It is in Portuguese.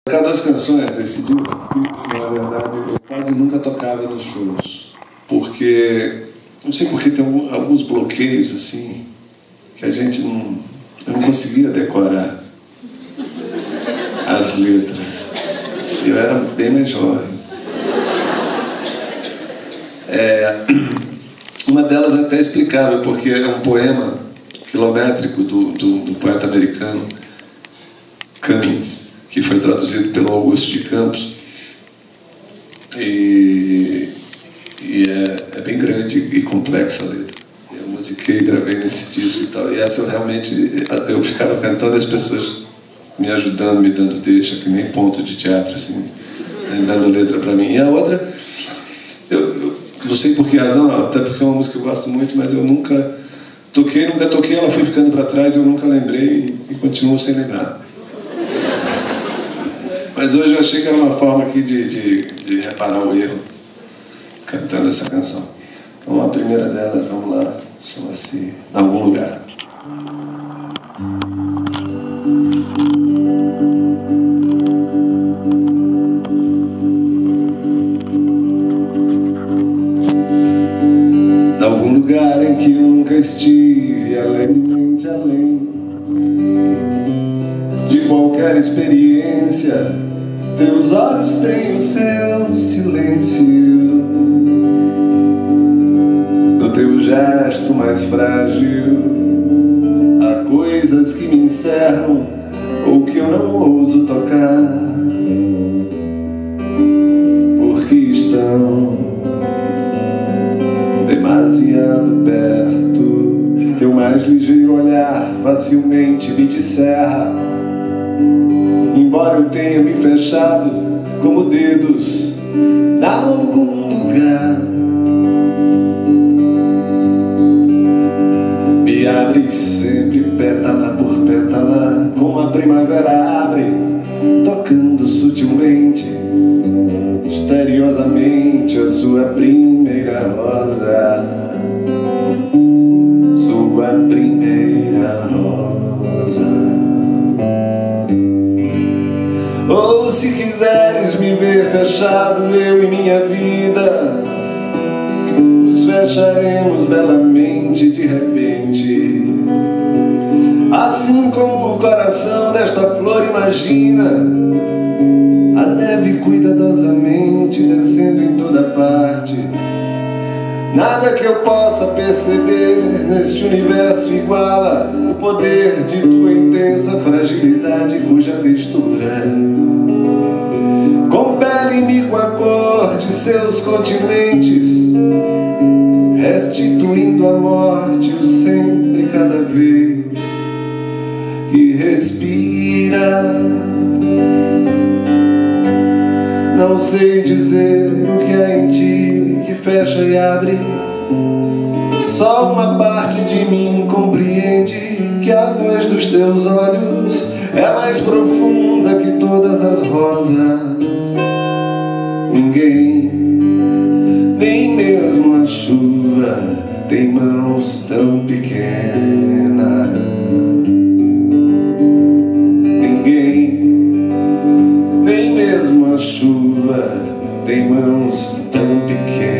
Tocar duas canções desse disco que, na verdade, eu quase nunca tocava nos shows. Porque, não sei porque tem alguns bloqueios, assim, que a gente não... Eu não conseguia decorar as letras. Eu era bem mais jovem. Uma delas é até explicável, porque é um poema quilométrico do poeta americano Cummings, que foi traduzido pelo Augusto de Campos. E é bem grande e complexa a letra. Eu musiquei, gravei nesse disco e tal. E essa eu ficava cantando e as pessoas me ajudando, me dando deixa, que nem ponto de teatro, assim, dando letra pra mim. E a outra, eu não sei por que razão, até porque é uma música que eu gosto muito, mas eu nunca toquei, ela foi ficando pra trás, eu nunca lembrei e continuo sem lembrar. Mas hoje eu achei que era uma forma aqui de reparar o erro, cantando essa canção. Então a primeira delas, vamos lá, chama-se Em Algum Lugar. Em algum lugar em que eu nunca estive, alegremente além de qualquer experiência, teus olhos têm o seu silêncio. No teu gesto mais frágil há coisas que me encerram ou que eu não ouso tocar, porque estão demasiado perto. Teu mais ligeiro olhar facilmente me descerra, embora eu tenha me fechado como dedos em algum lugar. Me abre sempre pétala por pétala, como a primavera abre, tocando sutilmente, misteriosamente a sua primeira rosa, sua primeira rosa. Ou se quiseres me ver fechado, eu e minha vida nos fecharemos belamente de repente, assim como o coração desta flor imagina a neve cuidadosamente descendo em toda parte. Nada que eu possa perceber neste universo iguala o poder de tua intensa fragilidade, cuja textura compele-me com a cor de seus continentes, restituindo à morte o sempre cada vez que respira. Não sei dizer o que é em ti que fecha e abre, só uma parte de mim compreende que a voz dos teus olhos é mais profunda que todas as rosas. Ninguém, nem mesmo a chuva, tem mãos tão pequenas. Ninguém, nem mesmo a chuva, tem mãos tão pequenas.